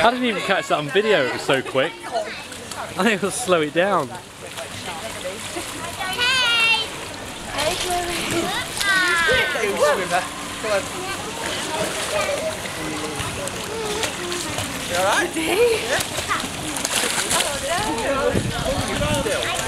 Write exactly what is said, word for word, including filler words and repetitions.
I didn't even catch that on video, it was so quick. I think I'll slow it down. Hey! Hey, Chloe. You alright? Yeah. Oh, no.